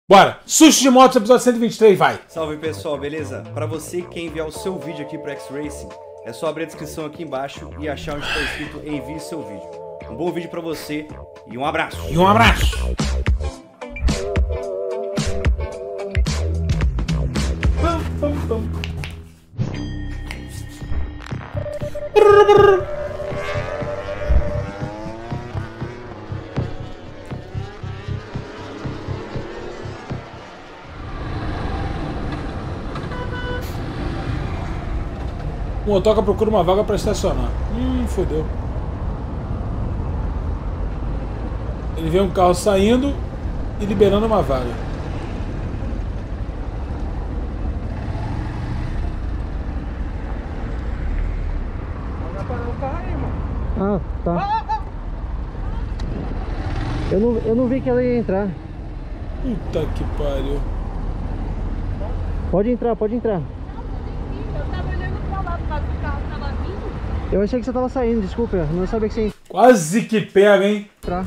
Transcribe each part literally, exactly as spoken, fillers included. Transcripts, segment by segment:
Bora! Susto de motos, episódio cento e vinte e três, vai! Salve pessoal, beleza? Para você que quer enviar o seu vídeo aqui para X-Racing, é só abrir a descrição aqui embaixo e achar onde está escrito envie seu vídeo. Um bom vídeo para você e um abraço! E um abraço! Pum, pum, pum. Brrr, brrr. O motoca procura uma vaga para estacionar. Hum, fodeu. Ele vê um carro saindo e liberando uma vaga. Vai parar o carro aí, mano. Ah, tá. Eu não, eu não vi que ela ia entrar. Puta que pariu. Pode entrar, pode entrar. Eu achei que você tava saindo, desculpa, eu não sabia que você ia Quase que pega, hein? entrar.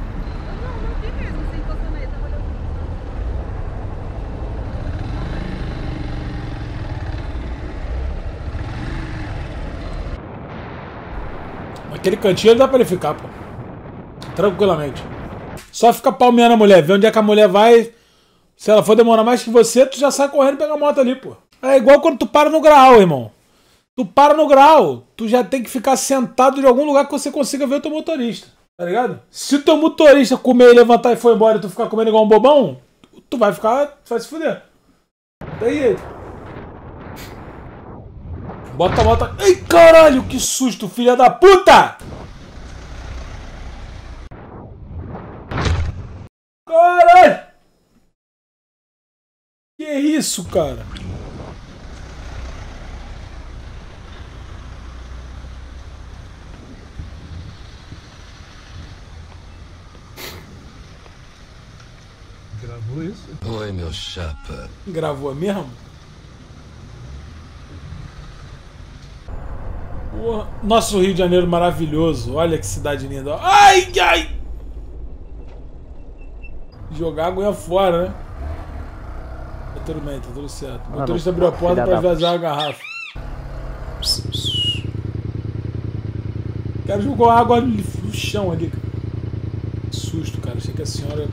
Aquele cantinho dá pra ele ficar, pô. Tranquilamente. Só fica palmeando a mulher, vê onde é que a mulher vai. Se ela for demorar mais que você, tu já sai correndo e pega a moto ali, pô. É igual quando tu para no grau, irmão. Tu para no grau, tu já tem que ficar sentado em algum lugar que você consiga ver o teu motorista, tá ligado? Se o teu motorista comer, levantar e for embora e tu ficar comendo igual um bobão, tu vai ficar, tu vai se fuder. Daí ele. Bota a moto. Ai, caralho, que susto, filha da puta! Caralho! Que isso, cara? Gravou isso? Oi, meu chapa. Gravou mesmo? Porra. Nosso Rio de Janeiro maravilhoso. Olha que cidade linda. Ai, ai! Jogar água fora, né? Tá tudo bem, tá tudo certo. O motorista abriu a porta pra vazar a garrafa. O cara jogou água no chão ali. Que susto, cara. Achei que a senhora...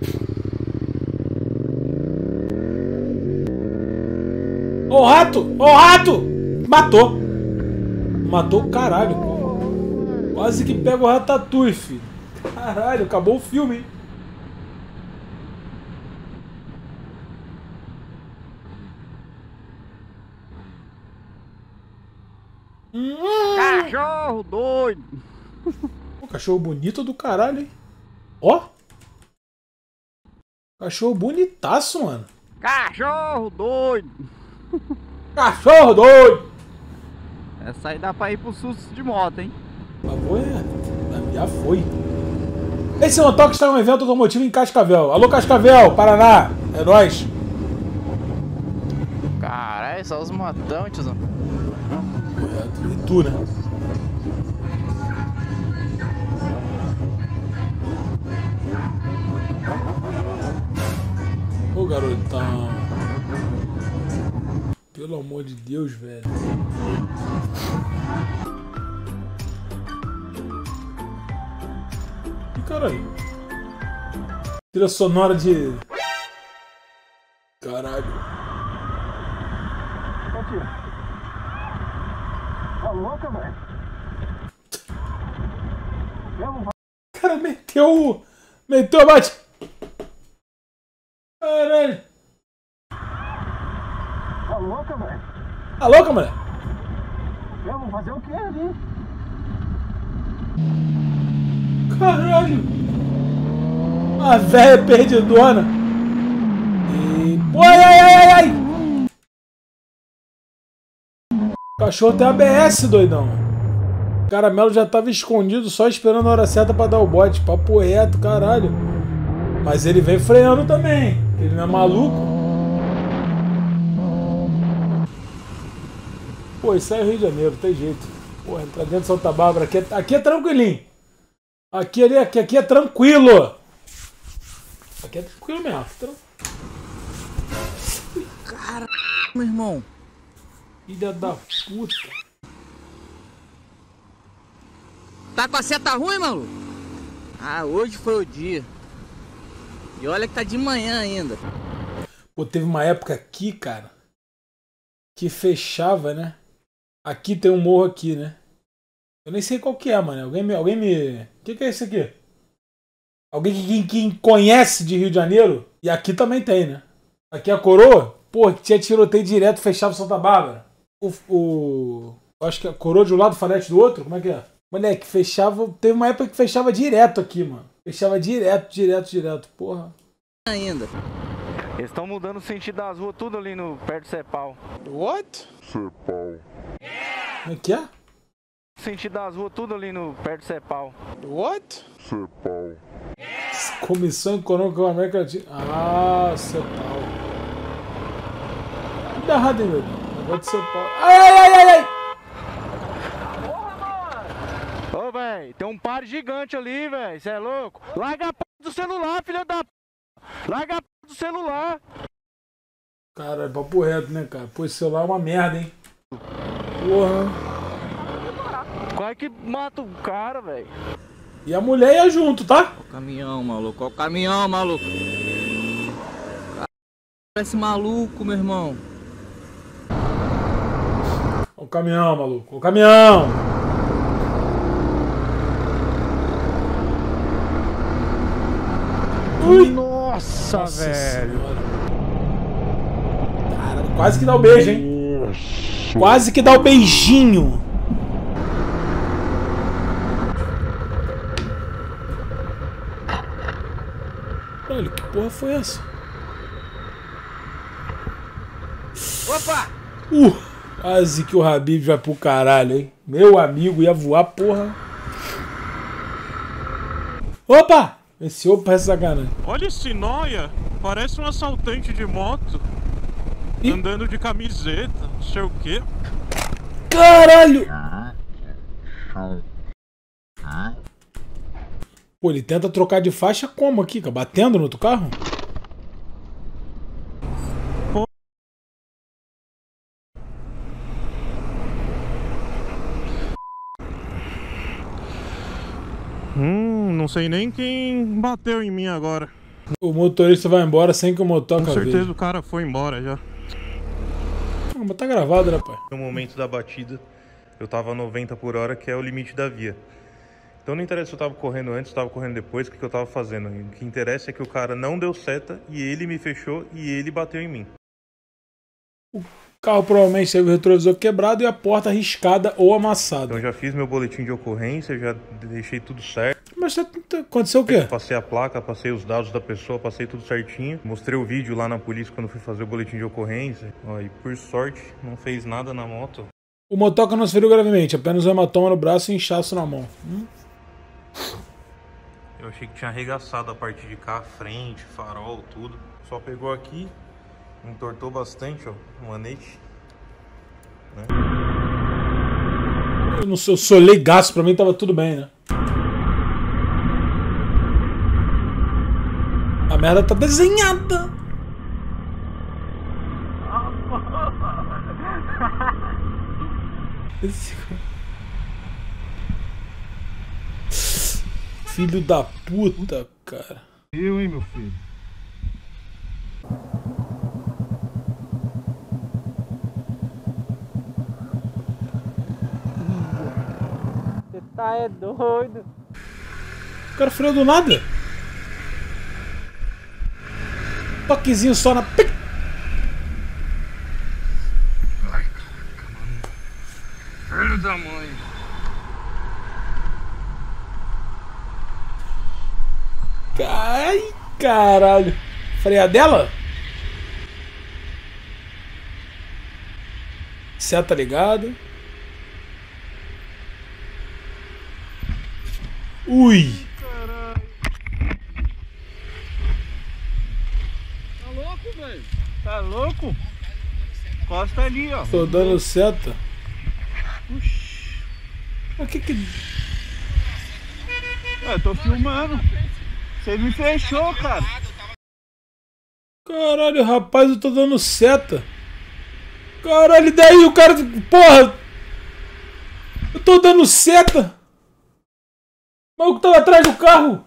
Ô oh, rato! Ô oh, rato! Matou! Matou o caralho, pô. Quase que pega o Ratatouille, filho. Caralho, acabou o filme, hein? Hum. Cachorro doido! Pô, cachorro bonito do caralho, hein? Ó! Cachorro bonitaço, mano. Cachorro doido! Cachorro doido! Essa aí dá pra ir pro susto de moto, hein? Mas foi, é. Já foi. Esse motoca está em um evento automotivo em Cascavel. Alô, Cascavel, Paraná. É nóis. Caralho, só os motão, tiozão. Correto. E tu, né? Ô, garotão. Pelo amor de Deus, velho. E caralho. Trilha sonora de... Caralho. Tá louca, velho? O cara meteu... Meteu a bate... Caralho. Tá louca, velho? Tá louca, mulher? Eu vou fazer o que ali? Caralho. A velha perdidona. E... Ai, ai, ai, ai, ai. O cachorro tem A B S, doidão. O caramelo já tava escondido, só esperando a hora certa pra dar o bote. Papo reto, caralho. Mas ele vem freando também. Ele não é maluco. Pô, isso aí é Rio de Janeiro, tem jeito. Pô, entrar dentro de Santa Bárbara. Aqui é, aqui é tranquilinho. Aqui, aqui, aqui é tranquilo. Aqui é tranquilo mesmo. Aqui é tranquilo. Meu irmão. Filha da puta. Tá com a seta ruim, maluco? Ah, hoje foi o dia. E olha que tá de manhã ainda. Pô, teve uma época aqui, cara, que fechava, né? Aqui tem um morro aqui, né? Eu nem sei qual que é, mano. Alguém me... Alguém me... O que que é isso aqui? Alguém que, que conhece de Rio de Janeiro? E aqui também tem, né? Aqui a Coroa, pô, que tinha tiroteio direto, fechava Santa Bárbara. O... o... Eu acho que a Coroa de um lado, Farete do outro, como é que é? Moleque, fechava... Teve uma época que fechava direto aqui, mano. Fechava direto, direto, direto, porra. Ainda. Eles estão mudando o sentido das ruas, tudo ali no perto do Cepal. What? Como é que é? O sentido das ruas, tudo ali no perto do Cepal. What? Comissão Econômica da América Latina. Ah, Cepal. Não dá errado, hein, meu Deus. Negócio de Cepal. Ai, ai, ai, ai, ai! Ô, velho, tem um par gigante ali, velho. Você é louco? Larga a p do celular, filha da p. Larga a p do celular. Cara, é papo reto, né, cara? Pô, esse celular é uma merda, hein? Porra. Quase que mata o cara, velho. E a mulher ia junto, tá? Ó o caminhão, maluco. Ó o caminhão, maluco. Parece maluco, meu irmão. Ó o caminhão, maluco. Ó o caminhão. Ui. Nossa, Nossa velho. Senhora. Cara, quase que dá o beijo, hein? Quase que dá o beijinho. Olha, que porra foi essa? Opa! Uh, quase que o Habib vai pro caralho, hein? Meu amigo ia voar, porra. Opa! Esse opa é sacanagem. Olha esse nóia, parece um assaltante de moto. Ih. Andando de camiseta, não sei o que. Caralho! Pô, ele tenta trocar de faixa como aqui, cara? Batendo no outro carro? Hum, não sei nem quem bateu em mim agora. O motorista vai embora sem que o motoca Com certeza veja. o cara foi embora já. Ah, mas tá gravado, né, pai? No momento da batida, eu tava a noventa por hora, que é o limite da via. Então não interessa se eu tava correndo antes, se eu tava correndo depois, o que, que eu tava fazendo. O que interessa é que o cara não deu seta e ele me fechou e ele bateu em mim. O carro provavelmente teve o retrovisor quebrado e a porta riscada ou amassada. Então eu já fiz meu boletim de ocorrência, já deixei tudo certo. Mas tá- tá- aconteceu o quê? Passei a placa, passei os dados da pessoa, passei tudo certinho. Mostrei o vídeo lá na polícia quando fui fazer o boletim de ocorrência. Ó, e por sorte, não fez nada na moto. O motoca não se feriu gravemente, apenas um hematoma no braço e inchaço na mão. Hum? Eu achei que tinha arregaçado a parte de cá, frente, farol, tudo. Só pegou aqui, entortou bastante, ó, o manete. Né? Eu não sou, eu sou leigaço, pra mim tava tudo bem, né? A merda tá desenhada. Esse... Filho da puta, cara. Eu, hein, meu filho? Você tá é doido. O cara freou do nada. Toquezinho só na... Pic! Filho da mãe. Ai, caralho. Freadela? Seta ligada. Ui. Tá louco, velho? Tá louco? Costa ali, ó. Tô dando seta. Mas que que... Ué, tô filmando. Você me fechou, cara. Caralho, rapaz, eu tô dando seta. Caralho, e daí o cara... Porra! Eu tô dando seta! O maluco tava atrás do carro!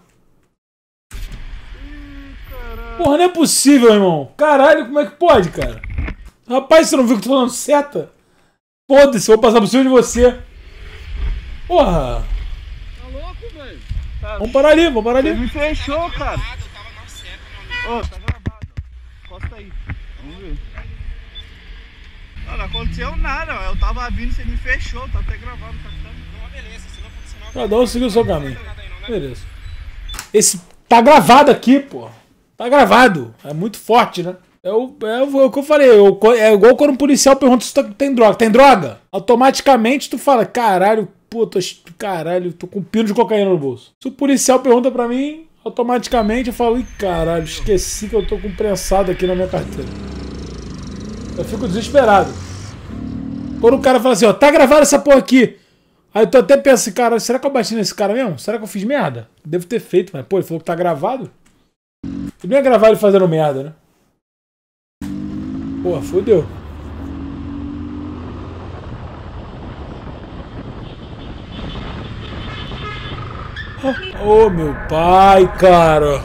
Porra, não é possível, irmão! Caralho, como é que pode, cara? Rapaz, você não viu que eu tô dando seta? Foda-se, eu vou passar por cima de você! Porra! Tá louco, velho? Tá... Vamos parar ali, vamos parar ali! Você me fechou, cara! Ô, tá gravado, ó. Costa aí. Vamos ver. Não, não aconteceu nada, ó. Eu tava vindo, você me fechou, tá até gravado, tá ficando. Então, beleza, se não acontecer nada. Cada um seguiu o seu caminho. Beleza. Esse tá gravado aqui, pô. Tá gravado. É muito forte, né? É o, é o, é o que eu falei. É igual quando um policial pergunta se tu tem droga. Tem droga? Automaticamente tu fala, caralho, pô, tô, caralho, tô com um pino de cocaína no bolso. Se o policial pergunta pra mim, automaticamente eu falo, ih, caralho, esqueci que eu tô com um prensado aqui na minha carteira. Eu fico desesperado. Quando o cara fala assim, ó, tá gravado essa porra aqui. Aí tu até pensa, cara, será que eu bati nesse cara mesmo? Será que eu fiz merda? Devo ter feito, mas pô, ele falou que tá gravado. Ele não ia gravar ele fazendo merda, né? Porra, fodeu. Ô, oh, meu pai, cara.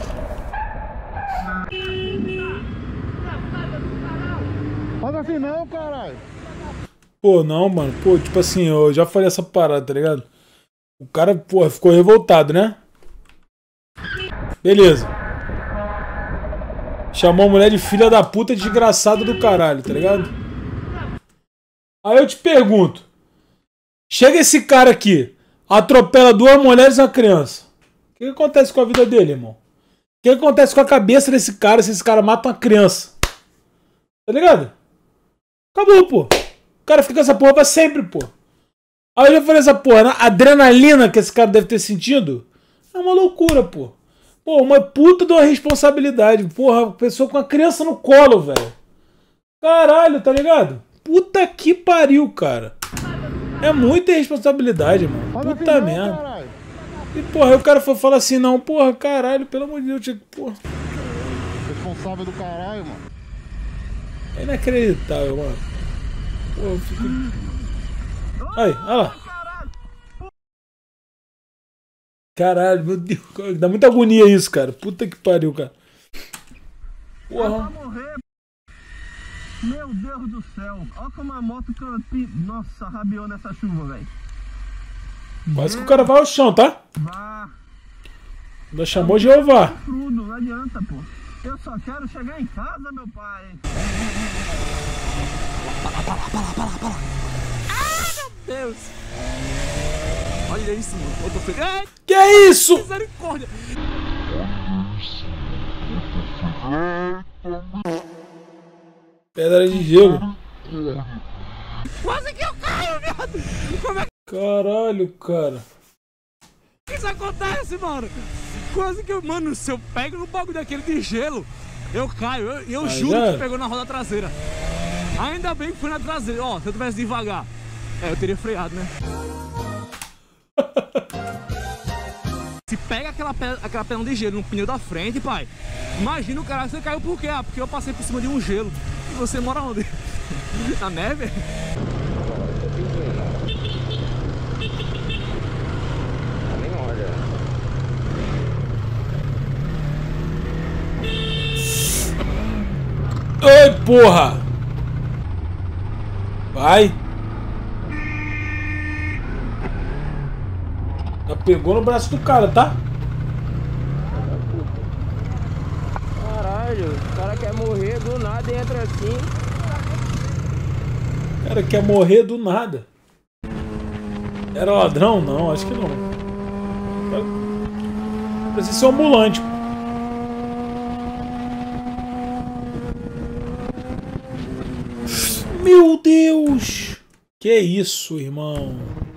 Faz assim não, caralho. Pô, não, mano. Pô, tipo assim, eu já falei essa parada, tá ligado? O cara, porra, ficou revoltado, né? Beleza. Chamou a mulher de filha da puta desgraçada do caralho, tá ligado? Aí eu te pergunto. Chega esse cara aqui, atropela duas mulheres e uma criança. O que, que acontece com a vida dele, irmão? O que, que acontece com a cabeça desse cara se esse cara mata uma criança? Tá ligado? Acabou, pô. O cara fica com essa porra pra sempre, pô. Aí eu já falei essa porra, a adrenalina que esse cara deve ter sentido é uma loucura, pô. Pô, uma puta de uma responsabilidade. Porra, pessoa com a criança no colo, velho. Caralho, tá ligado? Puta que pariu, cara. É muita responsabilidade, mano. Puta merda. E, porra, aí o cara foi falar assim, não, porra, caralho, pelo amor de Deus, tinha que, porra. Responsável do caralho, mano. É inacreditável, mano. Porra, eu fico... Aí, olha lá. Caralho, meu Deus, dá muita agonia isso, cara. Puta que pariu, cara. Porra. Meu Deus do céu. Olha como a moto campi... Nossa, rabiou nessa chuva, velho. Quase que o cara vai ao chão, tá? Vá. Ainda chamou Jeová. Tudo, não adianta, pô. Eu só quero chegar em casa, meu pai. Para lá, para lá, para lá, para lá, para lá. Ah, meu Deus. Olha isso, mano. Eu tô feliz. Que é isso? Misericórdia. Pedra de gelo. Quase que eu caio, viado. Como é Caralho, cara. que isso acontece, mano? Quase que eu... Mano, se eu pego no bagulho daquele de gelo, eu caio. Eu, eu juro já... que pegou na roda traseira. Ainda bem que foi na traseira. Ó, se eu tivesse devagar, é, eu teria freado, né? Se pega aquela, aquela pedra de gelo no pneu da frente, pai, imagina o cara, você caiu por quê? Ah, porque eu passei por cima de um gelo. E você mora onde? Na neve? Nem olha. Ai, porra! Vai! Já pegou no braço do cara, tá? Caralho, o cara quer morrer do nada e entra assim. O cara quer morrer do nada. Era ladrão? Não, acho que não. Precisa ser um ambulante. Meu Deus! Que isso, irmão?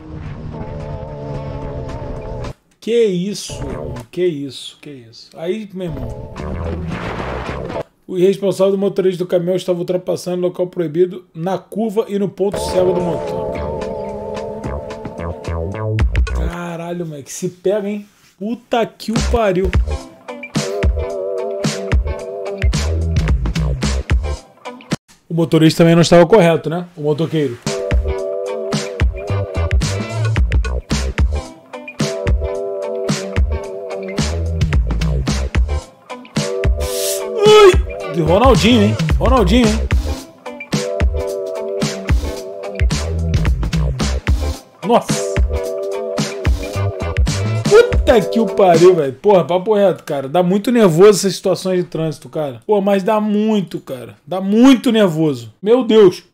Que isso, irmão? Que isso, que isso. Aí, meu irmão. O irresponsável do motorista do caminhão estava ultrapassando o local proibido na curva e no ponto cego do motor. Caralho, moleque. Se pega, hein? Puta que o pariu. O motorista também não estava correto, né? O motoqueiro. Ui! De Ronaldinho, hein? Ronaldinho, hein? Nossa! Puta que o pariu, velho. Porra, papo reto, cara. Dá muito nervoso essas situações de trânsito, cara. Pô, mas dá muito, cara. Dá muito nervoso. Meu Deus.